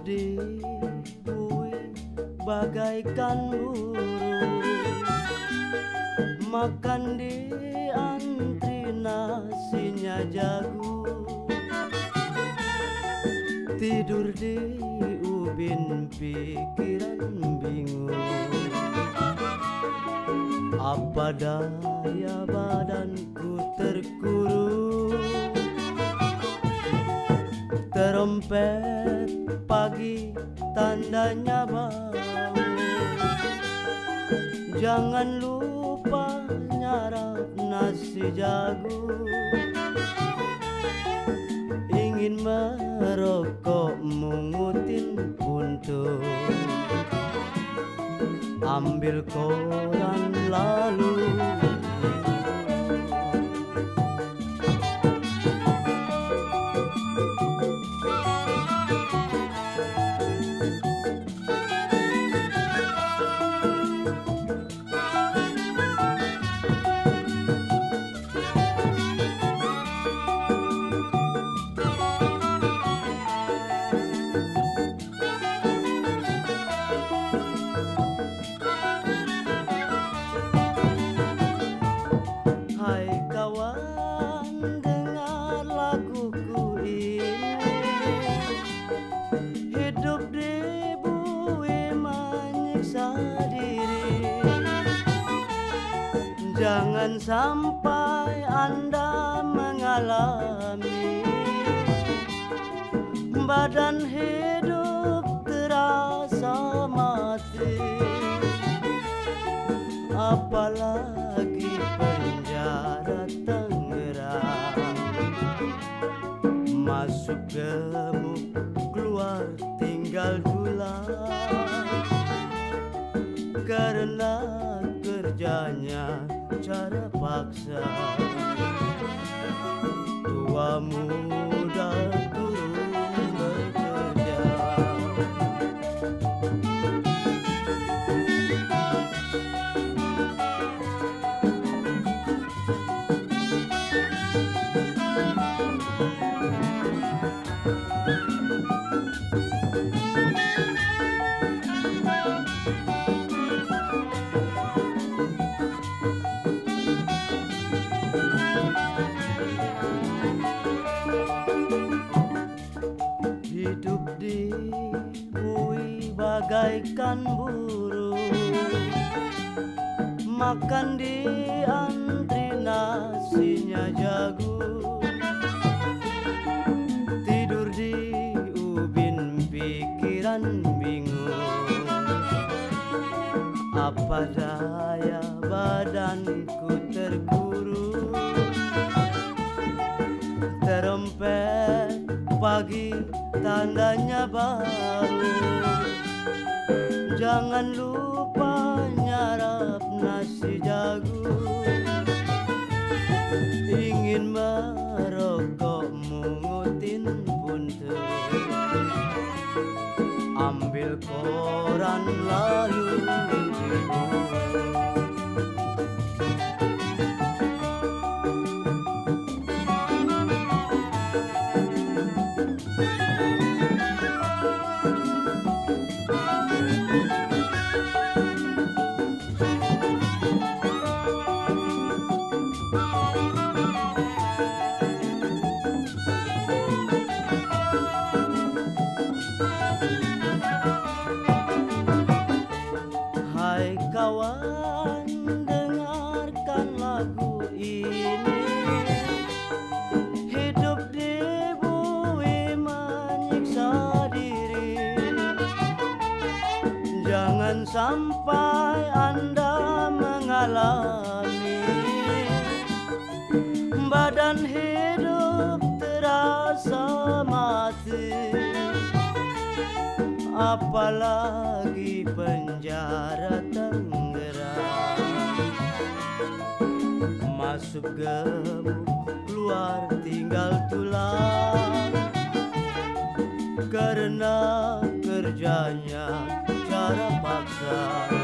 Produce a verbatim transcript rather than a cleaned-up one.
di bui bagaikan burung, makan di antri nasinya jagung, tidur di ubin pikiran bingung. Apa daya badanku terkurung, terompet pagi tandanya bangun. Jangan lupa nyarap nasi jagung, ingin merokok mungutin puntung. Ambil koran lalu jangan sampai Anda mengalami badan hidup terasa mati, apalagi penjara Tangerang. Masuk gemuk, keluar tinggal tulang, karena kerjanya cara paksa. Tua muda turun bekerja, hidup di bui bagaikan burung, makan di antri nasinya jagung, tidur di ubin pikiran bingung. Apa daya badanku terkurung, terempet pagi tandanya bangun. Jangan lupa nyarap nasi jagung, ingin merokok mungutin puntung. Ambil koran lalu dibuang. Hai kawan, dengarkan lagu ini. Hidup di bui menyiksa diri, jangan sampai Anda mengalami badan hidup terasa mati, apalagi penjara Tangerang. Masuk gemuk, keluar tinggal tulang, karena kerjanya cara paksa.